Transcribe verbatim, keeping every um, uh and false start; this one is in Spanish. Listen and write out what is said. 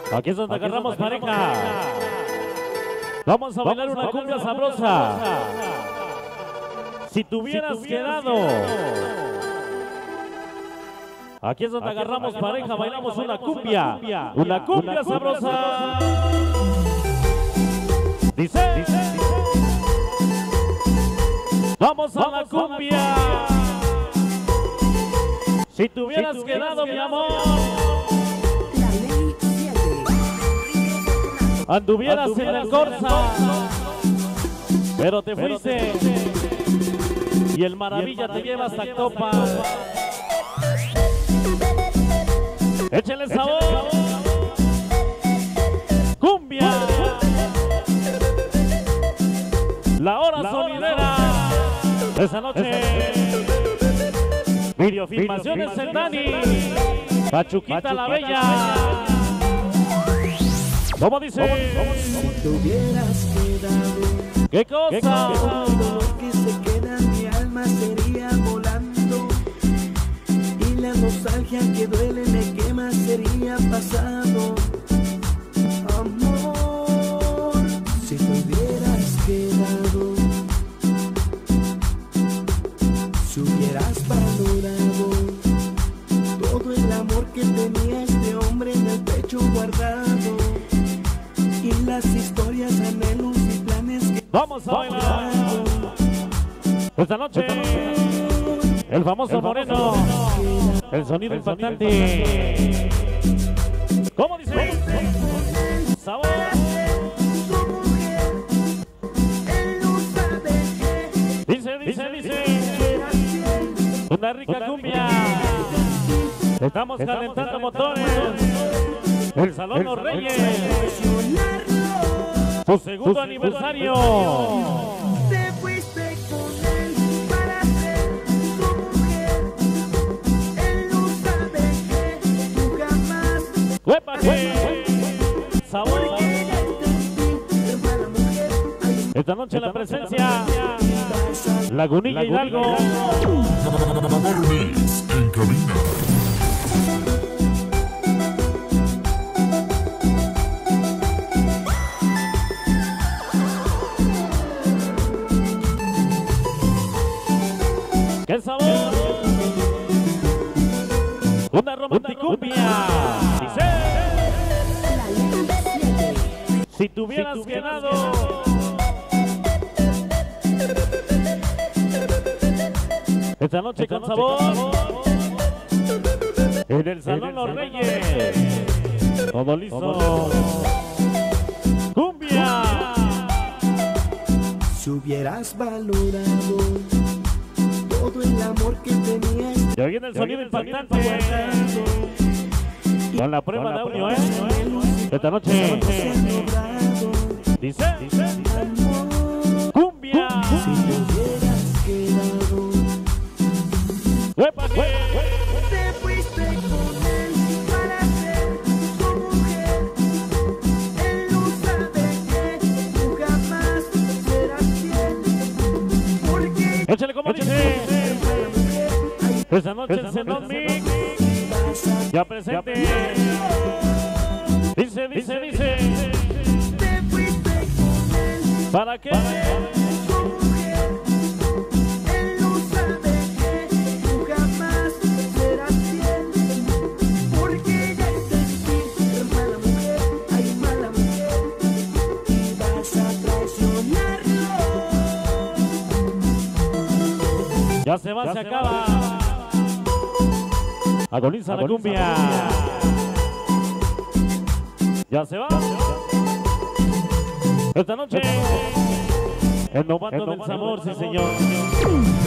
Aquí es donde agarramos pareja. Vamos a bailar una cumbia sabrosa. Si te hubieras quedado. Aquí es donde agarramos pareja, bailamos una cumbia. Una cumbia sabrosa. Dice. Vamos a la cumbia. Si te hubieras quedado, mi amor, anduvieras en el Corsa, pero te fuiste y el Maravilla te lleva hasta Actopa. Échale sabor. Cumbia. La hora sonidera de esa noche. Videofilmaciones en Dani. Pachuquita la Bella. ¿Cómo dice? Si te hubieras quedado, ¿Qué cosa? todo lo que se queda en mi alma sería volando. Y la nostalgia que duele me quema sería pasado. Amor, si te hubieras quedado, si hubieras valorado todo el amor que tenía este hombre en el pecho guardado. Y las historias, anhelos y planes que vamos a bailar esta noche. El famoso Moreno, el sonido impactante. ¿Cómo dice? Sabor. Dice, dice, dice. Una rica cumbia. Estamos calentando motores. El Salón Los Reyes. Su segundo aniversario. Te fuiste con él para ser tu mujer. Él no sabe que tú jamás. ¡Huépate! Sabor. Esta noche la presencia. Lagunilla Hidalgo. Marnis en cabina. ¡Qué sabor! Una romanticumbia. Dice. Si te hubieras quedado. Esta noche con sabor. En el Salón Los Reyes. Todo listo. ¡Cumbia! Si hubieras valorado todo el amor que tenías Ya viene el sonido impactante. Con la prueba de audio, ¿eh? Esta noche. Dice. Cumbia. si te hubieras quedado. ¡Huépate! Te fuiste con él para ser tu mujer. Él no sabe que tú jamás serás fiel. Porque Échale como dice. Esta noche el Zenón Mix. Ya presente. Dice, dice, dice. te fuiste con él ¿Para qué? tu mujer. Él no sabe que tú jamás serás fiel. Porque ya entendí, mala mujer, ay mala mujer, y vas a traicionarlo. Ya se va, se acaba. Agoniza la cumbia. Ya se va. Esta noche. El novato del sabor, sí señor.